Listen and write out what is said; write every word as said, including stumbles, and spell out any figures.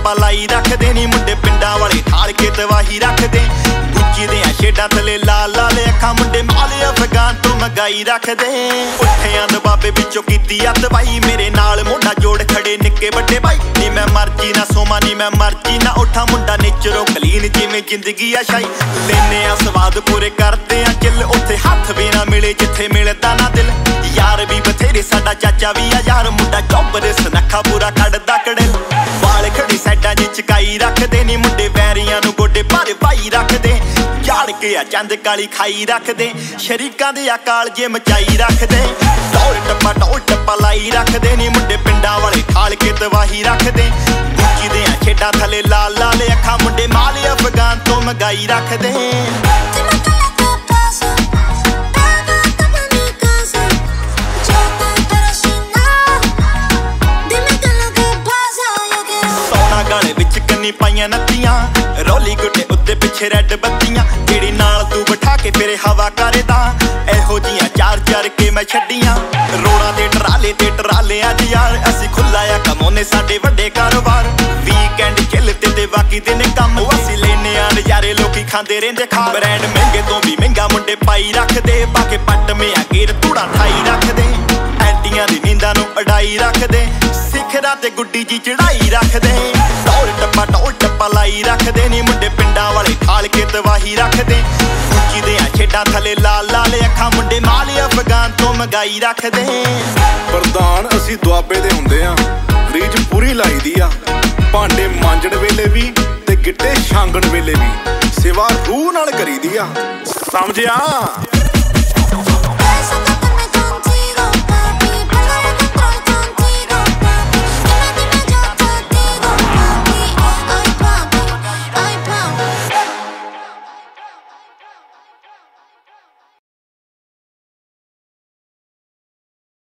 टप्पा लाई रखदे नी मुंडे पिंडां वाले ठाल के तवाही रखदे गुच्ची दियां शेडां थले लाल लाल अखां मुंडे माले अफगान तो मंगाई रखदे पुट्ठियां दबाबे विचों कीती अत बाई मेरे नाल मोढा जोड़ खड़े निक्के बड्डे भाई नी मैं मर्जी ना सोमा नी मैं मर्जी ना उठा मुंडा नेचरों क्लीन जिवें जिंदगी आ शाई लेने आ स्वाद पूरे करदे आ चिल उत्थे हत्थ भी ना मिले जिथे मिलदा ना दिल यार भी बथेरे साडा चाचा भी आ यार मुंडा चौबरे सनखा पूरा कढदा कड़े वाल खड़ी साइडां जी चकाई रखदे नी मुंडे वैरियां नूं गोडे भर पाई रखदे झाड़ के आ चंद काली खाई रखदे शरीकां दे आ काल जे मचाई रखदे ढोल टप्पा ढोल टप्पा लाई रखदे नी मुंडे पिंडां वाले ठाल के तवाही रखदे गुच्ची दे आ छेडां थले लाल लाल अखां मुंडे माले अफगान तो मंगाई रखदे पाइयां नत्तियां रोली गुड्डे उत्ते पिछे रेड बत्तियां जेड़ी नाल तू बिठा के फिर हवा करदा एहो जियां चार चार के मैं छड्डियां रोड़ा ते टराले ते टराले अज यार असी खुला आ कमोने साडे वड्डे कारोबार वीकेंड चिल ते ते बाकी दिन कम असी लेने आ नजारे लोकी खांदे रहिंदे खा ब्रांड महंगे तो भी महंगा मुंडे पाई रखदे बाके पट्ट में आ गिर तूड़ा ठाई रखदे एंटियां दी नींदां नूं अडाई रखदे सिखरा ते गुड्डी जी चढ़ाई रखदे ढोल टप्पा ढोल टप्पा लाई रखदे नी मुंडे पिंडां वाले ठाल के तवाही रखदे गुच्ची दे आ छेडां थले लाल लाल अखां मुंडे माले अफगान तो मंगाई रखदे प्रधान असी दुआबे दे हुंदे आ रीच पूरी लाई दी आ भांडे मांजण वेले भी ते गिट्टे छांगण वेले भी सेवा रूह नाल करी दी आ समझिया।